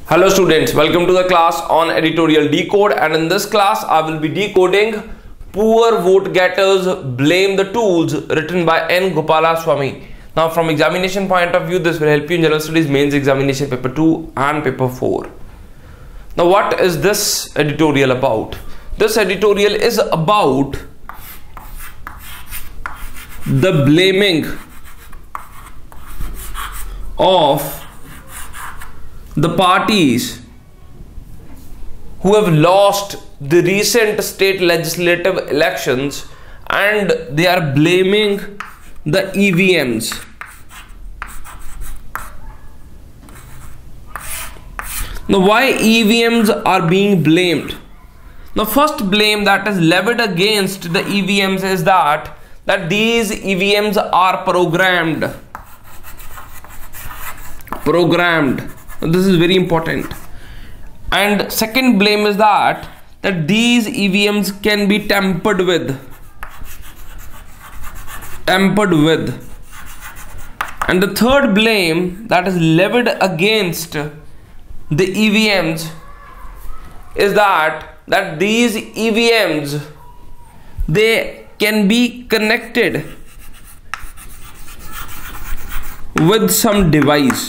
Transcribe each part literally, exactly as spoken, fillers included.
Hello students, welcome to the class on editorial decode, and in this class I will be decoding Poor Vote Getters Blame the Tools, written by N Gopalaswamy. Now from examination point of view, this will help you in General Studies Mains Examination paper two and paper four. Now what is this editorial about? This editorial is about the blaming of the parties who have lost the recent state legislative elections, and they are blaming the E V Ms. Now why E V Ms are being blamed? The first blame that is levied against the E V Ms is that that these E V Ms are programmed programmed This is very important. And second blame is that that these E V Ms can be tampered with tampered with and the third blame that is levied against the E V Ms is that that these E V Ms, they can be connected with some device.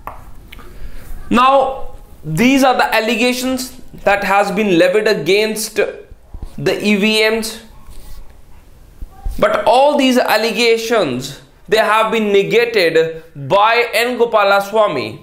Now these are the allegations that has been levied against the E V Ms, but all these allegations, they have been negated by N Gopalaswamy.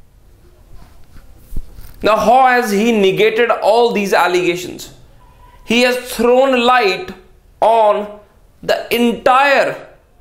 Now how has he negated all these allegations? He has thrown light on the entire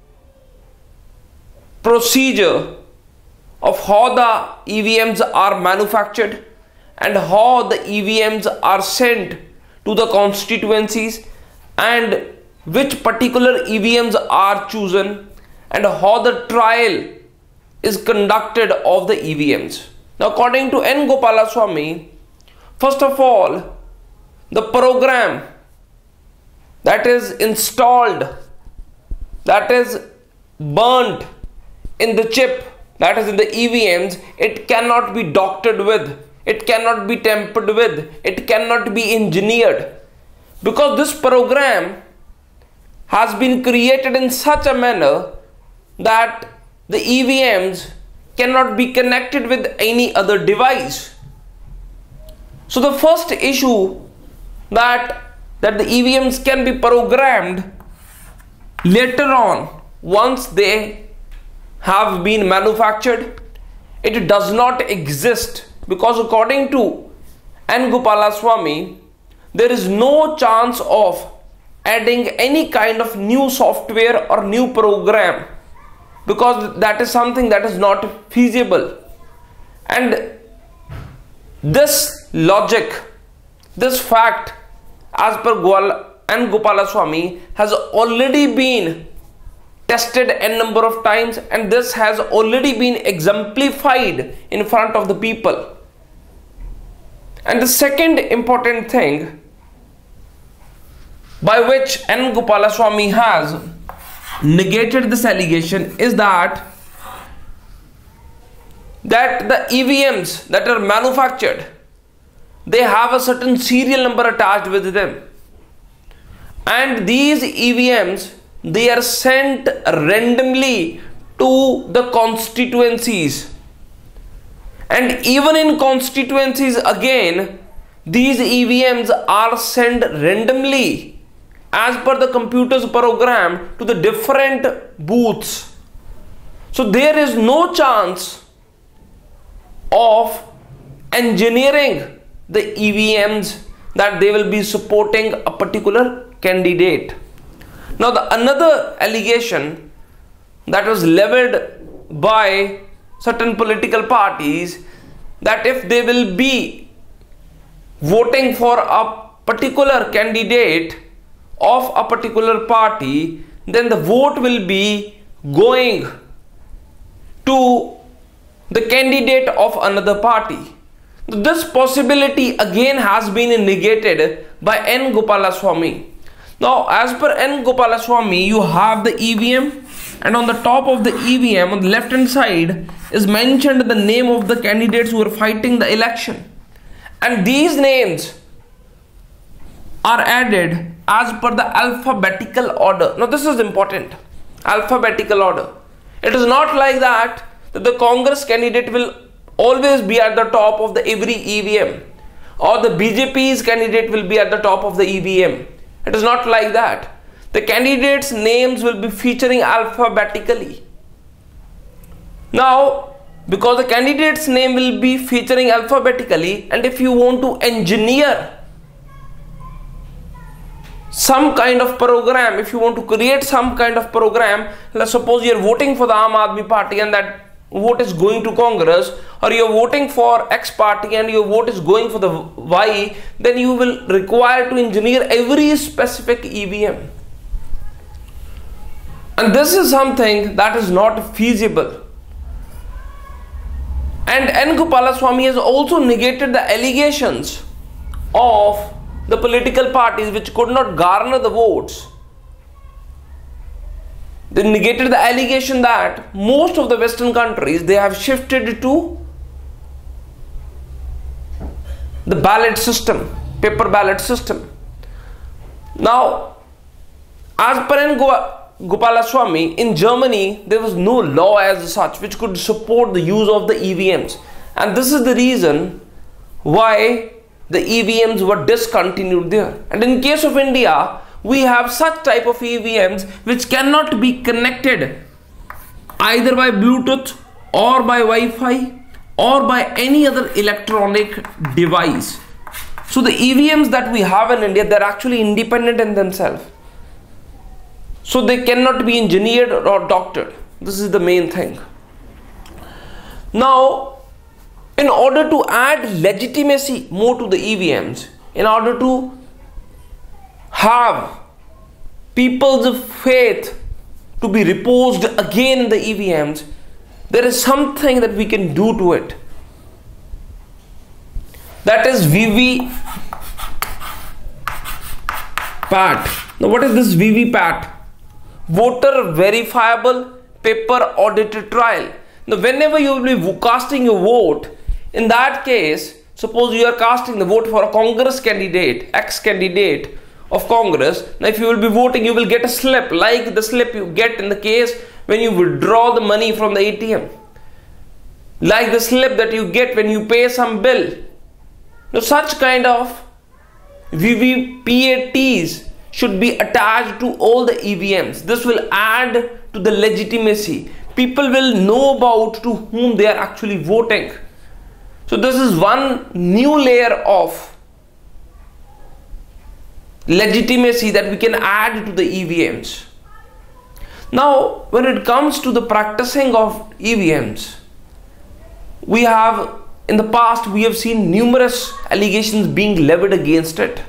procedure of how the E V Ms are manufactured and how the E V Ms are sent to the constituencies, and which particular E V Ms are chosen, and how the trial is conducted of the E V Ms. Now according to N Gopalaswamy, first of all, the program that is installed, that is burnt in the chip, that is in the E V Ms, it cannot be doctored with, it cannot be tampered with, it cannot be engineered, because this program has been created in such a manner that the E V Ms cannot be connected with any other device. So the first issue, that that the E V Ms can be programmed later on once they have been manufactured, it does not exist, because according to N Gopalaswamy, there is no chance of adding any kind of new software or new program, because that is something that is not feasible. And this logic, this fact, as per N Gopalaswamy, has already been tested n number of times, and this has already been exemplified in front of the people. And the second important thing by which N Gopalaswamy has negated this allegation is that that the E V Ms that are manufactured, they have a certain serial number attached with them, and these E V Ms, they are sent randomly to the constituencies, and even in constituencies again, these E V Ms are sent randomly as per the computer's program to the different booths. So there is no chance of engineering the E V Ms that they will be supporting a particular candidate. Now the another allegation that was levied by certain political parties, that if they will be voting for a particular candidate of a particular party, then the vote will be going to the candidate of another party. This possibility again has been negated by N Gopalaswamy. Now as per N Gopalaswamy, you have the E V M and on the top of the E V M on the left hand side is mentioned the name of the candidates who are fighting the election, and these names are added as per the alphabetical order. Now this is important, alphabetical order. It is not like that that the Congress candidate will always be at the top of the every E V M, or the B J P's candidate will be at the top of the E V M. It is not like that. The candidates' names will be featuring alphabetically. Now, because the candidate's name will be featuring alphabetically, and if you want to engineer some kind of program, if you want to create some kind of program, let's suppose you are voting for the Aam Aadmi Party and that vote is going to Congress, or you are voting for X party and your vote is going for the Y, then you will require to engineer every specific E V M. And this is something that is not feasible. And N. Gopalaswamy has also negated the allegations of the political parties which could not garner the votes. They negated the allegation that most of the Western countries, they have shifted to the ballot system, paper ballot system. Now, as per N. Gopalaswamy, in Germany, there was no law as such which could support the use of the E V Ms. And this is the reason why the E V Ms were discontinued there. And in case of India, we have such type of E V Ms which cannot be connected either by Bluetooth or by Wi-Fi or by any other electronic device. So the E V Ms that we have in India, they're actually independent in themselves. So they cannot be engineered or doctored. This is the main thing. Now, in order to add legitimacy more to the E V Ms, in order to have people's faith to be reposed again in the E V Ms, there is something that we can do to it. That is V V P A T. Now what is this V V P A T? Voter Verifiable Paper Audit Trail. Now whenever you will be casting your vote, in that case, suppose you are casting the vote for a Congress candidate, X candidate of Congress. Now if you will be voting, you will get a slip like the slip you get in the case when you withdraw the money from the A T M, like the slip that you get when you pay some bill. Now such kind of V V P A Ts should be attached to all the E V Ms. This will add to the legitimacy. People will know about to whom they are actually voting. So this is one new layer of legitimacy that we can add to the E V Ms. Now, when it comes to the practicing of E V Ms, we have, in the past, we have seen numerous allegations being levied against it.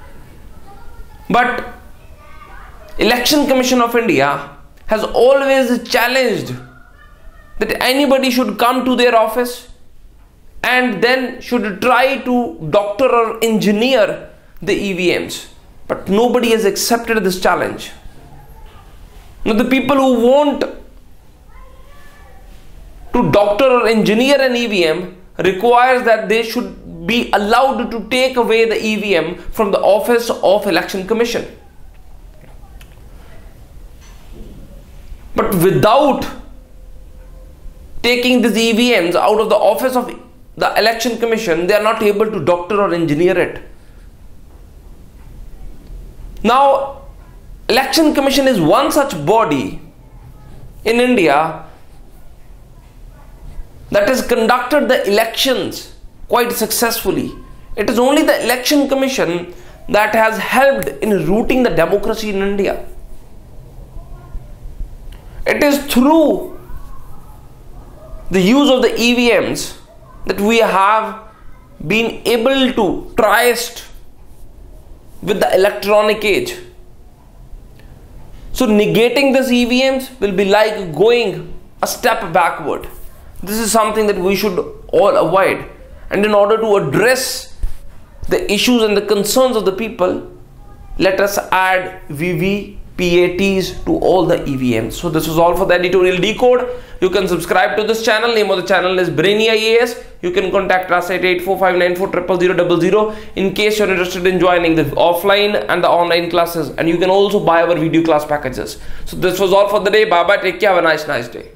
But Election Commission of India has always challenged that anybody should come to their office and then should try to doctor or engineer the E V Ms. But nobody has accepted this challenge. Now the people who want to doctor or engineer an E V M requires that they should be allowed to take away the E V M from the office of Election Commission. But without taking these E V Ms out of the office of the Election Commission, they are not able to doctor or engineer it. Now, Election Commission is one such body in India that has conducted the elections quite successfully. It is only the Election Commission that has helped in rooting the democracy in India. It is through the use of the E V Ms that we have been able to tryst with the electronic age. So negating these E V Ms will be like going a step backward. This is something that we should all avoid. And in order to address the issues and the concerns of the people, let us add V V P A Ts to all the E V Ms. So this was all for the editorial decode. You can subscribe to this channel. Name of the channel is BrainyIAS. You can contact us at eight four five nine four zero zero zero zero in case you're interested in joining the offline and the online classes, and you can also buy our video class packages. So this was all for the day. Bye bye. Take care. Have a nice nice day.